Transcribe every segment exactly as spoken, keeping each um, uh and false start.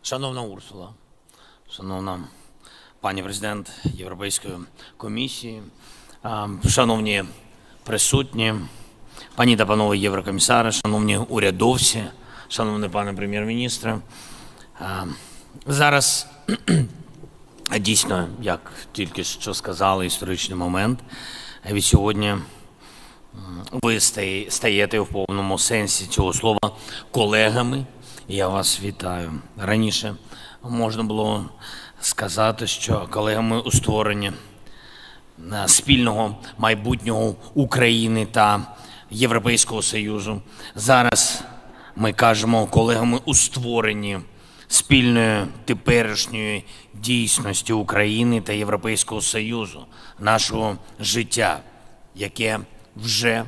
Шановна Урсула, шановна пані президент Європейської комісії, шановні присутні, пані та панове єврокомісари, шановні урядовці, шановний пане прем'єр-міністре. Зараз дійсно, як тільки що сказали, історичний момент. Від сьогодні ви стаєте в повному сенсі цього слова колегами. Я вас вітаю. Раніше можна було сказати, що колегами у створенні спільного майбутнього України та Європейського Союзу. Зараз ми кажемо колегами у створенні спільної теперішньої дійсності України та Європейського Союзу, нашого життя, яке вже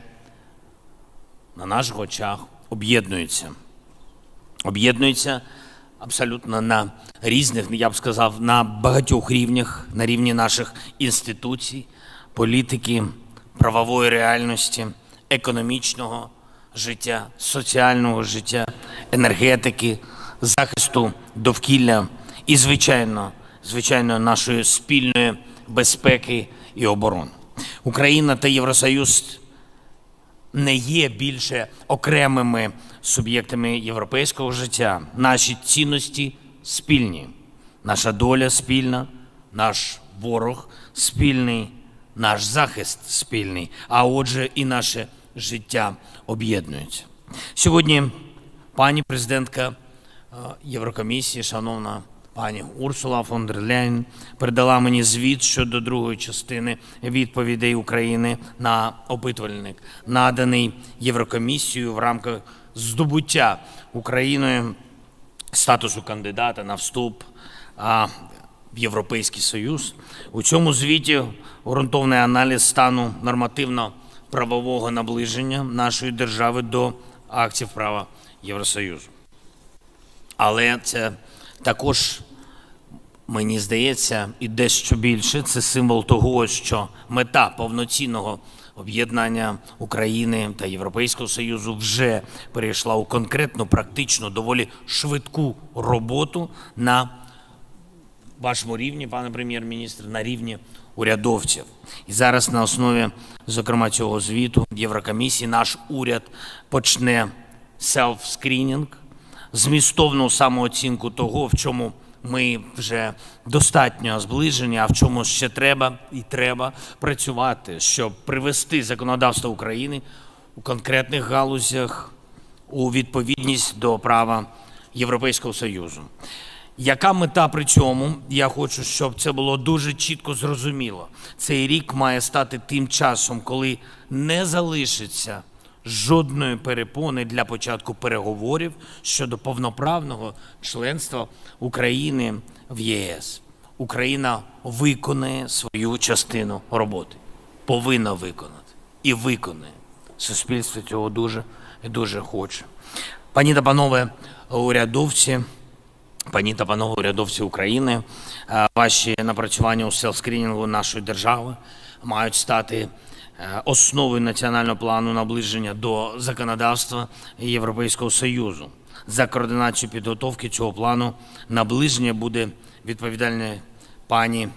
на наших очах об'єднується. Об'єднується абсолютно на різних, я б сказав, на багатьох рівнях, на рівні наших інституцій, політики, правової реальності, економічного життя, соціального життя, енергетики, захисту довкілля і, звичайно, звичайно, нашої спільної безпеки і оборони. Україна та Євросоюз не є більше окремими суб'єктами європейського життя. Наші цінності спільні, наша доля спільна, наш ворог спільний, наш захист спільний, а отже і наше життя об'єднується. Сьогодні пані президентка Єврокомісії, шановна пані Урсула фон дер Ляєн, передала мені звіт щодо другої частини відповідей України на опитувальник, наданий Єврокомісією в рамках здобуття Україною статусу кандидата на вступ в Європейський Союз. У цьому звіті ґрунтовний аналіз стану нормативно-правового наближення нашої держави до актів права Євросоюзу. Але це також, мені здається, і дещо більше, це символ того, що мета повноцінного об'єднання України та Європейського Союзу вже перейшла у конкретну, практичну, доволі швидку роботу на вашому рівні, пане прем'єр-міністр, на рівні урядовців. І зараз на основі, зокрема, цього звіту Єврокомісії наш уряд почне селф-скрінінг, змістовну самооцінку того, в чому ми вже достатньо зближені, а в чому ще треба і треба працювати, щоб привести законодавство України у конкретних галузях у відповідність до права Європейського Союзу. Яка мета при цьому? Я хочу, щоб це було дуже чітко зрозуміло. Цей рік має стати тим часом, коли не залишиться жодної перепони для початку переговорів щодо повноправного членства України в ЄС. Україна виконає свою частину роботи. Повинна виконати. І виконає. Суспільство цього дуже і дуже хоче. Пані та панове урядовці, пані та панове урядовці України, ваші напрацювання у селф-скрінінгу нашої держави мають стати основою національного плану наближення до законодавства Європейського Союзу. За координацію підготовки цього плану наближення буде відповідальна пані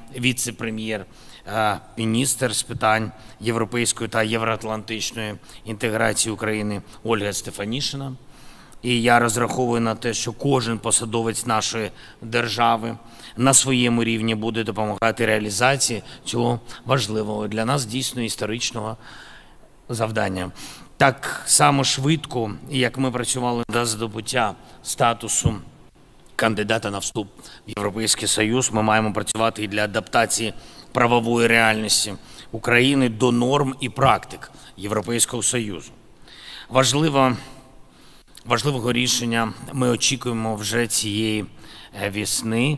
віце-прем'єр-міністр з питань європейської та євроатлантичної інтеграції України Ольга Стефанішина. І я розраховую на те, що кожен посадовець нашої держави на своєму рівні буде допомагати реалізації цього важливого для нас дійсно історичного завдання. Так само швидко, як ми працювали до здобуття статусу кандидата на вступ в Європейський Союз, ми маємо працювати і для адаптації правової реальності України до норм і практик Європейського Союзу. Важливо Важливого рішення ми очікуємо вже цієї весни.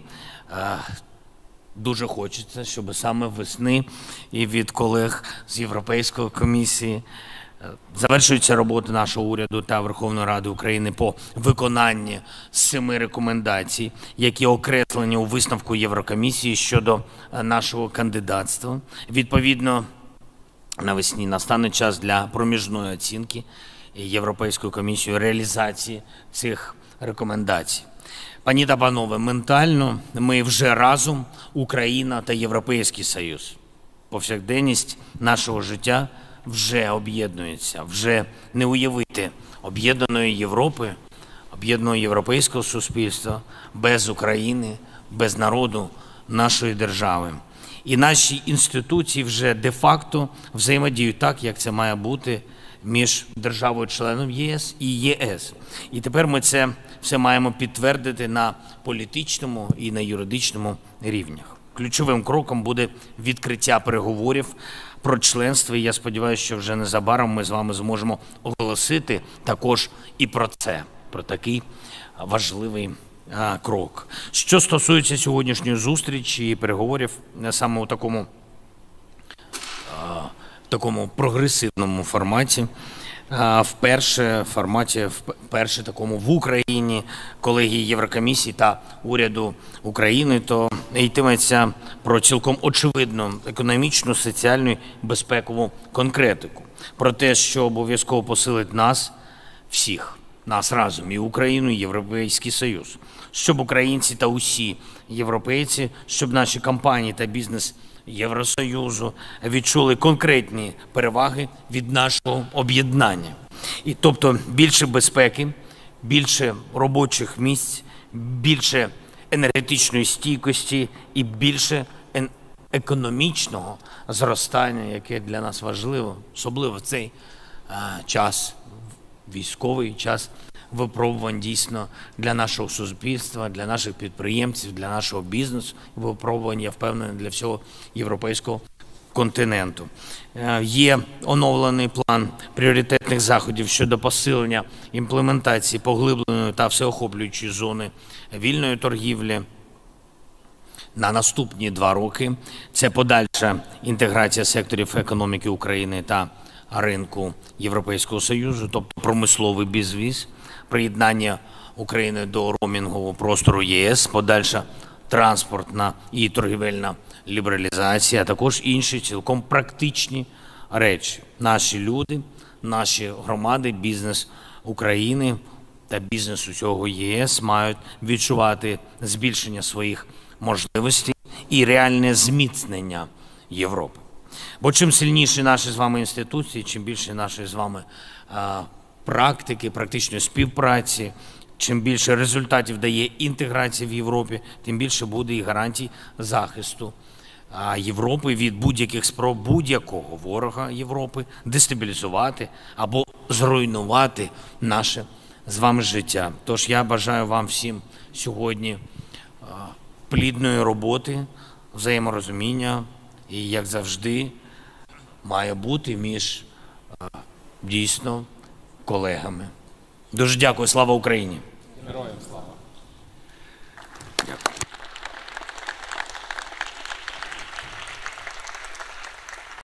Дуже хочеться, щоб саме весни і від колег з Європейської комісії завершується робота нашого уряду та Верховної Ради України по виконанні семи рекомендацій, які окреслені у висновку Єврокомісії щодо нашого кандидатства. Відповідно, навесні настане час для проміжної оцінки Європейською комісією реалізації цих рекомендацій. Пані та панове, ментально ми вже разом, Україна та Європейський Союз. Повсякденність нашого життя вже об'єднується, вже не уявити об'єднаної Європи, об'єднаного європейського суспільства без України, без народу нашої держави. І наші інституції вже де-факто взаємодіють так, як це має бути між державою-членом ЄС і ЄС. І тепер ми це все маємо підтвердити на політичному і на юридичному рівнях. Ключовим кроком буде відкриття переговорів про членство, і я сподіваюся, що вже незабаром ми з вами зможемо оголосити також і про це, про такий важливий а, крок. Що стосується сьогоднішньої зустрічі і переговорів саме у такому, а, такому прогресивному форматі, а, вперше в форматі, вперше такому в Україні, колегії Єврокомісії та уряду України, то йтиметься про цілком очевидну економічну, соціальну і безпекову конкретику. Про те, що обов'язково посилить нас всіх, нас разом, і Україну, і Європейський Союз. Щоб українці та усі європейці, щоб наші компанії та бізнес Євросоюзу відчули конкретні переваги від нашого об'єднання. І тобто більше безпеки, більше робочих місць, більше енергетичної стійкості і більше економічного зростання, яке для нас важливо, особливо в цей а, час, військовий час випробувань дійсно для нашого суспільства, для наших підприємців, для нашого бізнесу, випробувань, я впевнений, для всього європейського континенту. Є оновлений план пріоритетних заходів щодо посилення імплементації поглибленої та всеохоплюючої зони вільної торгівлі на наступні два роки. Це подальша інтеграція секторів економіки України та ринку Європейського Союзу, тобто промисловий безвіз, приєднання України до роумінгового простору ЄС, подальша транспортна і торгівельна лібералізація, а також інші цілком практичні речі. Наші люди, наші громади, бізнес України та бізнес усього ЄС мають відчувати збільшення своїх можливостей і реальне зміцнення Європи. Бо чим сильніші наші з вами інституції, чим більше нашої з вами а, практики, практичної співпраці, чим більше результатів дає інтеграція в Європі, тим більше буде і гарантій захисту а, Європи від будь-яких спроб будь-якого ворога Європи дестабілізувати або зруйнувати наше з вами життя. Тож я бажаю вам всім сьогодні а, плідної роботи, взаєморозуміння і, як завжди, має бути між а, дійсно колегами. Дуже дякую. Слава Україні! Героям слава! Дякую.